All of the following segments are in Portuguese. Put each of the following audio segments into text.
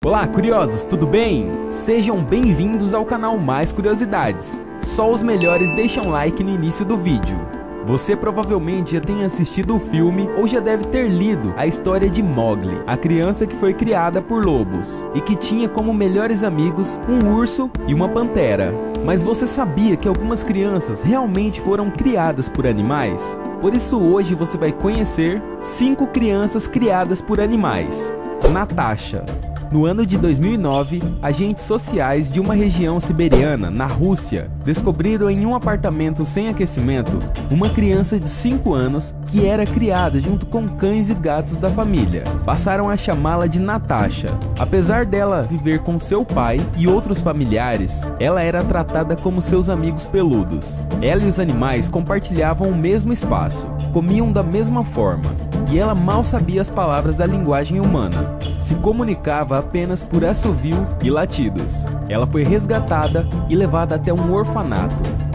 Olá, curiosos, tudo bem? Sejam bem-vindos ao canal Mais Curiosidades. Só os melhores deixam like no início do vídeo. Você provavelmente já tem assistido o filme ou já deve ter lido a história de Mowgli, a criança que foi criada por lobos e que tinha como melhores amigos um urso e uma pantera. Mas você sabia que algumas crianças realmente foram criadas por animais? Por isso hoje você vai conhecer 5 crianças criadas por animais. Natasha. No ano de 2009, agentes sociais de uma região siberiana, na Rússia, descobriram em um apartamento sem aquecimento uma criança de 5 anos que era criada junto com cães e gatos da família. Passaram a chamá-la de Natasha. Apesar dela viver com seu pai e outros familiares, ela era tratada como seus amigos peludos. Ela e os animais compartilhavam o mesmo espaço, comiam da mesma forma, e ela mal sabia as palavras da linguagem humana. Se comunicava apenas por assovio e latidos. Ela foi resgatada e levada até um orfanato,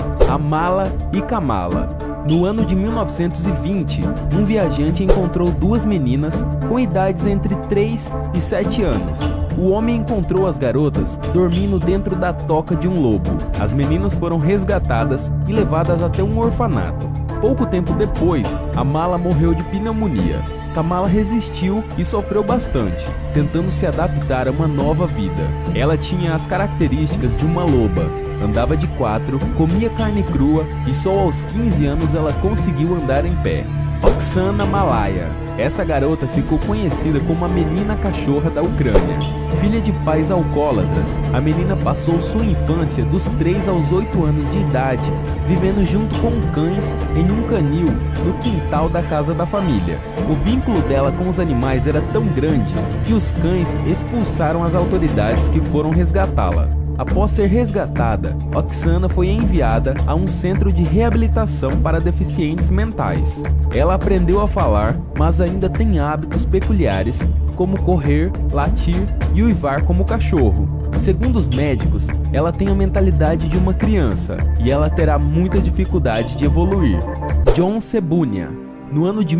Amala e Kamala. No ano de 1920, um viajante encontrou 2 meninas com idades entre 3 e 7 anos. O homem encontrou as garotas dormindo dentro da toca de um lobo. As meninas foram resgatadas e levadas até um orfanato. Pouco tempo depois, Amala morreu de pneumonia. Kamala resistiu e sofreu bastante, tentando se adaptar a uma nova vida. Ela tinha as características de uma loba, andava de 4, comia carne crua e só aos 15 anos ela conseguiu andar em pé. Oksana Malaya. Essa garota ficou conhecida como a menina cachorra da Ucrânia. Filha de pais alcoólatras, a menina passou sua infância dos 3 aos 8 anos de idade, vivendo junto com cães em um canil no quintal da casa da família. O vínculo dela com os animais era tão grande que os cães expulsaram as autoridades que foram resgatá-la. Após ser resgatada, Oksana foi enviada a um centro de reabilitação para deficientes mentais. Ela aprendeu a falar, mas ainda tem hábitos peculiares, como correr, latir e uivar como cachorro. Segundo os médicos, ela tem a mentalidade de uma criança e ela terá muita dificuldade de evoluir. John Sebunia. No ano de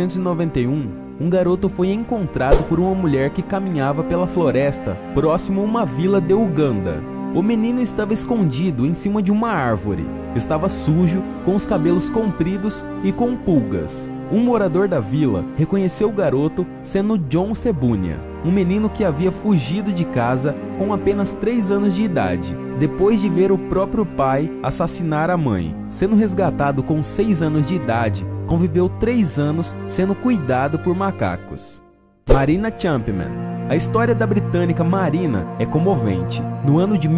1991, um garoto foi encontrado por uma mulher que caminhava pela floresta próximo a uma vila de Uganda. O menino estava escondido em cima de uma árvore. Estava sujo, com os cabelos compridos e com pulgas. Um morador da vila reconheceu o garoto sendo John Sebunia, um menino que havia fugido de casa com apenas 3 anos de idade, depois de ver o próprio pai assassinar a mãe. Sendo resgatado com 6 anos de idade, conviveu 3 anos sendo cuidado por macacos. Marina Champman. A história da britânica Marina é comovente. No ano de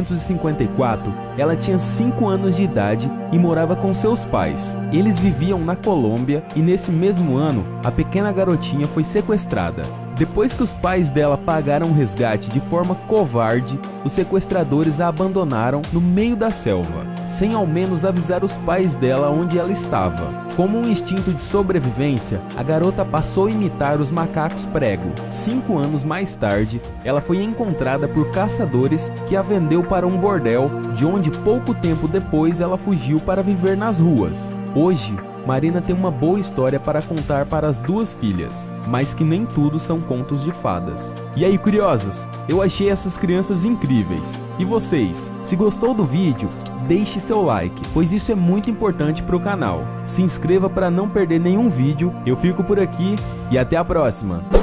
1954, ela tinha 5 anos de idade e morava com seus pais. Eles viviam na Colômbia e nesse mesmo ano, a pequena garotinha foi sequestrada. Depois que os pais dela pagaram o resgate de forma covarde, os sequestradores a abandonaram no meio da selva, sem ao menos avisar os pais dela onde ela estava. Como um instinto de sobrevivência, a garota passou a imitar os macacos prego. 5 anos mais tarde, ela foi encontrada por caçadores que a vendeu para um bordel, de onde pouco tempo depois ela fugiu para viver nas ruas. Hoje, Marina tem uma boa história para contar para as 2 filhas, mas que nem tudo são contos de fadas. E aí, curiosos? Eu achei essas crianças incríveis. E vocês? Se gostou do vídeo, deixe seu like, pois isso é muito importante para o canal. Se inscreva para não perder nenhum vídeo. Eu fico por aqui e até a próxima!